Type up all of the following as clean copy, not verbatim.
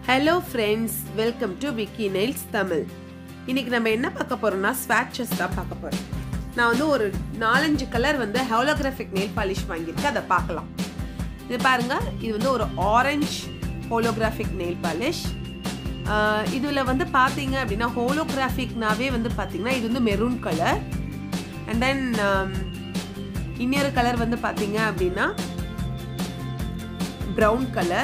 Hello friends, welcome to Vicky Nails Tamil. இன்னைக்கு நம்ம என்ன பார்க்க போறோம்னா swatches தான் பார்க்க போறோம். நான் வந்து ஒரு 4-5 கலர் வந்து holographic nail polish வாங்கியிருக்கேன், அத பார்க்கலாம். இது பாருங்க, இது வந்து ஒரு orange holographic nail polish. இதுல வந்து பாத்தீங்க அப்படினா holographic-நாவே வந்து பாத்தீங்கன்னா இது வந்து maroon color. And then இன்னொரு கலர் வந்து பாத்தீங்க அப்படினா brown color.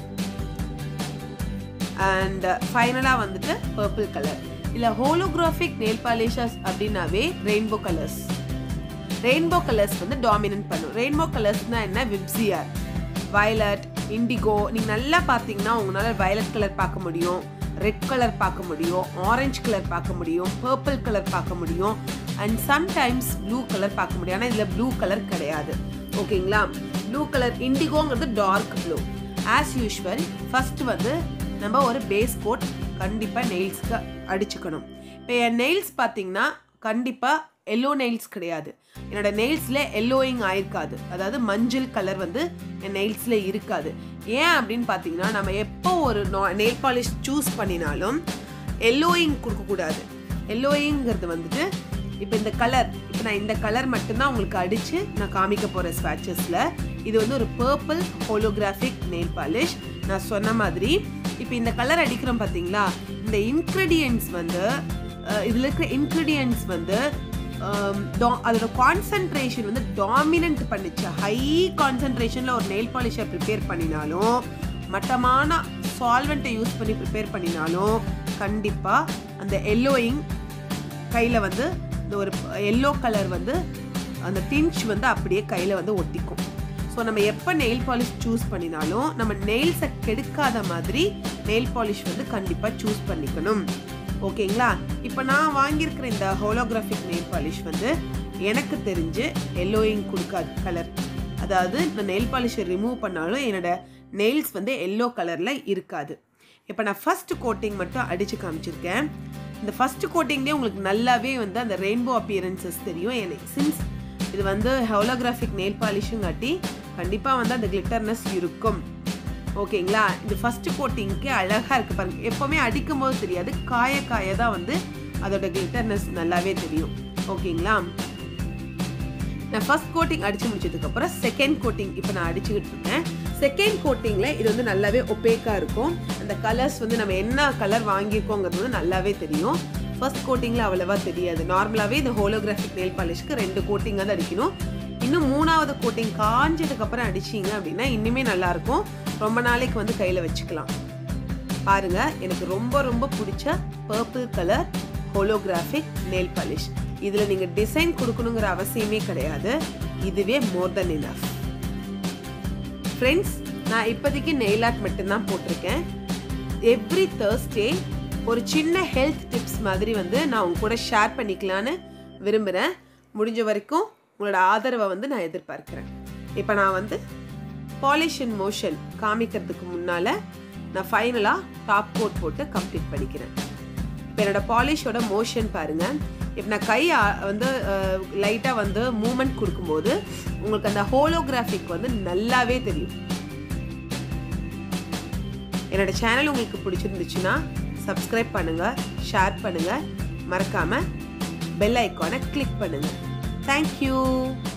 And finally வந்துட்டு purple color. இல்ல holographic nail polishes அப்படினாவே rainbow colors. Rainbow colors வந்து dominant பண்ணும். Rainbow colorsனா என்ன? Vibsia, violet, indigo. நீங்க நல்லா பாத்தீங்கன்னா உங்களால violet color பார்க்க முடியும், red color பார்க்க முடியும், orange color பார்க்க முடியும், purple color பார்க்க முடியும், and sometimes blue color பார்க்க முடியும். ஆனா இதுல blue color கிடையாது. ஓகேங்களா? blue color indigoங்கிறது dark blue. As usual, first வந்து நம்ம ஒரு பேஸ் கோட் கண்டிப்பா நெயில்ஸ்க்கு அடிச்சுக்கணும். இப்போ என் நெயில்ஸ் பாத்தீங்கன்னா கண்டிப்பா எல்லோ நெயில்ஸ் கிடையாது. என்னோட நெயில்ஸ்ல எல்லோயிங் ஆயிருக்காது, அதாவது மஞ்சள் கலர் வந்து என் நெயில்ஸ்ல இருக்காது. ஏன் அப்படின்னு பாத்தீங்கன்னா நம்ம எப்போ ஒரு நெயில் பாலிஷ் சூஸ் பண்ணினாலும் எல்லோயிங் கொடுக்கக்கூடாது. எல்லோயிங்கிறது வந்துட்டு இப்போ இந்த கலர், இப்போ நான் இந்த கலர் மட்டும்தான் உங்களுக்கு அடிச்சு நான் காமிக்க போறேன் ஸ்வாட்சஸ்ல. இது வந்து ஒரு பர்பிள் ஹோலோகிராஃபிக் நெயில் பாலிஷ். நான் சொன்ன மாதிரி இப்போ இந்த கலர் அடிக்கிறோம் பார்த்தீங்களா, இந்த இன்க்ரீடியன்ட்ஸ் வந்து இதில் இருக்கிற இன்க்ரீடியன்ட்ஸ் வந்து அதோட கான்சன்ட்ரேஷன் வந்து டாமினன்ட் பண்ணிச்சு. ஹை கான்சன்ட்ரேஷனில் ஒரு நெயில் பாலிஷை ப்ரிப்பேர் பண்ணினாலும், மட்டமான சால்வெண்ட்டை யூஸ் பண்ணி ப்ரிப்பேர் பண்ணினாலும் கண்டிப்பாக அந்த எல்லோயிங் கையில் வந்து இந்த ஒரு எல்லோ கலர் வந்து அந்த டின்ச் வந்து அப்படியே கையில் வந்து ஒட்டிக்கும். ஸோ நம்ம எப்போ நெயில் பாலிஷ் சூஸ் பண்ணினாலும் நம்ம நெயில்ஸை கெடுக்காத மாதிரி நெயில் பாலிஷ் வந்து கண்டிப்பாக சூஸ் பண்ணிக்கணும். ஓகேங்களா? இப்போ நான் வாங்கியிருக்கிற இந்த ஹோலோகிராஃபிக் நெயில் பாலிஷ் வந்து எனக்கு தெரிஞ்சு எல்லோயிங் கொடுக்காது கலர். அதாவது இந்த நெயில் பாலிஷை ரிமூவ் பண்ணாலும் என்னோட நெயில்ஸ் வந்து எல்லோ கலரில் இருக்காது. இப்போ நான் ஃபர்ஸ்ட் கோட்டிங் மட்டும் அடித்து காமிச்சிருக்கேன். இந்த ஃபர்ஸ்ட் கோட்டிங்லேயே உங்களுக்கு நல்லாவே வந்து அந்த ரெயின்போ அப்பியரன்சஸ் தெரியும். எனக்கு சின்ஸ் இது வந்து ஹோலோகிராஃபிக் நெயில் பாலிஷும் காட்டி கண்டிப்பாக வந்து அந்த கிளிட்டர்னஸ் இருக்கும். ஓகேங்களா? இந்த ஃபர்ஸ்ட் கோட்டிங்க்கு அழகாக இருக்குது பாருங்க. எப்போவுமே அடிக்கும் போது தெரியாது, காய காய தான் வந்து அதோட கிளிட்டர்னஸ் நல்லாவே தெரியும். ஓகேங்களா? நான் ஃபர்ஸ்ட் கோட்டிங் அடித்து முடிச்சதுக்கப்புறம் செகண்ட் கோட்டிங் இப்போ நான் அடிச்சுக்கிட்டு இருக்கேன். செகண்ட் கோட்டிங்கில் இது வந்து நல்லாவே ஒப்பேக்காக இருக்கும். அந்த கலர்ஸ் வந்து நம்ம என்ன கலர் வாங்கியிருக்கோங்கிறது வந்து நல்லாவே தெரியும். ஃபர்ஸ்ட் கோட்டிங்கில் அவ்வளவா தெரியாது. நார்மலாகவே இந்த ஹோலோகிராஃபிக் நெயில் பாலிஷ்க்கு 2 கோட்டிங் தான் அடிக்கணும். இன்னும் 3வது கோட்டிங் காஞ்சதுக்கப்புறம் அடிச்சிங்க அப்படின்னா இன்னுமே நல்லாயிருக்கும். ரொம்ப நாளைக்கு வந்து கையில் வச்சுக்கலாம். பாருங்க, எனக்கு ரொம்ப ரொம்ப பிடிச்ச purple colour holographic nail polish. இதில் நீங்கள் டிசைன் கொடுக்கணுங்கிற அவசியமே கிடையாது. இதுவே மோர் தென் இனஃப். ஃப்ரெண்ட்ஸ், நான் இப்போதைக்கு நெயில் ஆர்ட் மட்டும்தான் போட்டிருக்கேன். எவ்ரி தேர்ஸ்டே ஒரு சின்ன ஹெல்த் டிப்ஸ் மாதிரி வந்து நான் உங்க கூட ஷேர் பண்ணிக்கலான்னு விரும்புகிறேன். முடிஞ்ச வரைக்கும் உங்களோட ஆதரவை வந்து நான் எதிர்பார்க்குறேன். இப்போ நான் வந்து பாலிஷ் அண்ட் மோஷன் காமிக்கிறதுக்கு முன்னால் நான் ஃபைனலாக டாப் கோட் போட்டு கம்ப்ளீட் பண்ணிக்கிறேன். இப்போ என்னோட பாலிஷோட மோஷன் பாருங்கள். இப்போ நான் கை வந்து லைட்டாக வந்து மூமெண்ட் கொடுக்கும்போது உங்களுக்கு அந்த ஹோலோகிராஃபிக் வந்து நல்லாவே தெரியும். என்னோட சேனல் உங்களுக்கு பிடிச்சிருந்துச்சுன்னா சப்ஸ்கிரைப் பண்ணுங்கள், ஷேர் பண்ணுங்கள், மறக்காமல் பெல் ஐக்கானை கிளிக் பண்ணுங்கள். தேங்க்யூ.